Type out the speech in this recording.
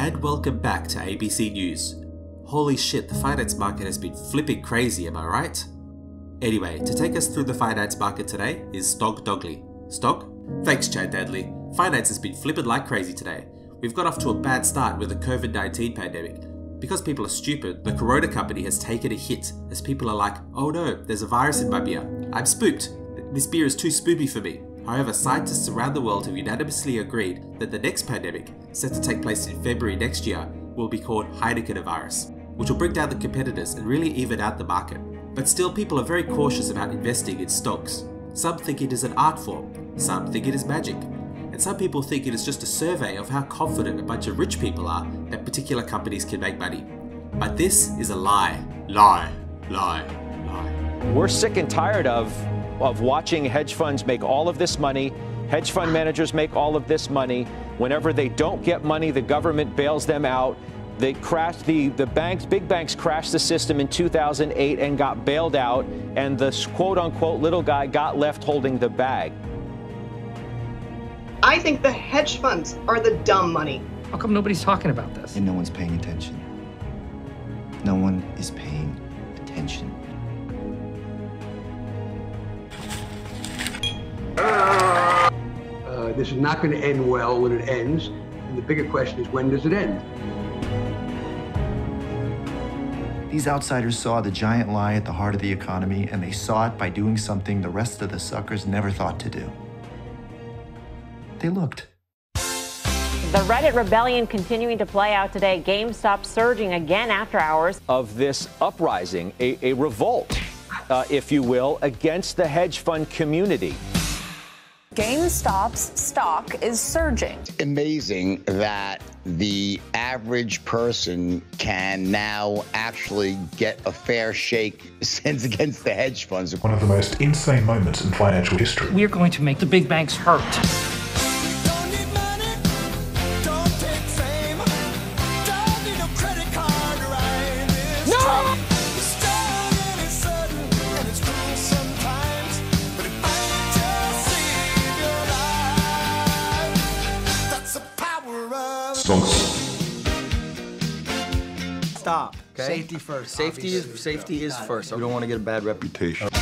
And welcome back to ABC News. Holy shit, the finance market has been flipping crazy, am I right? Anyway, to take us through the finance market today is Stonk Dogley. Stonk? Thanks, Chad Deadly. Finance has been flipping like crazy today. We've got off to a bad start with the COVID-19 pandemic. Because people are stupid, the Corona company has taken a hit as people are like, oh no, there's a virus in my beer. I'm spooked. This beer is too spoopy for me. However, scientists around the world have unanimously agreed that the next pandemic, set to take place in February next year, will be called Heineken virus, which will bring down the competitors and really even out the market. But still, people are very cautious about investing in stocks. Some think it is an art form, some think it is magic, and some people think it is just a survey of how confident a bunch of rich people are that particular companies can make money. But this is a lie. Lie. Lie. Lie. We're sick and tired of watching hedge funds make all of this money. Hedge fund managers make all of this money. Whenever they don't get money, the government bails them out. They crashed the banks, big banks crashed the system in 2008 and got bailed out, and the quote-unquote little guy got left holding the bag. I think the hedge funds are the dumb money. How come nobody's talking about this? And no one's paying attention. No one is paying attention. This is not going to end well when it ends. And the bigger question is, when does it end? These outsiders saw the giant lie at the heart of the economy, and they saw it by doing something the rest of the suckers never thought to do. They looked. The Reddit rebellion continuing to play out today. GameStop surging again after hours. Of this uprising, a revolt, if you will, against the hedge fund community. GameStop's stock is surging. It's amazing that the average person can now actually get a fair shake since against the hedge funds. One of the most insane moments in financial history. We are going to make the big banks hurt. Stonks. Stop. Okay? Safety first. Safety is first. We don't want to get a bad reputation.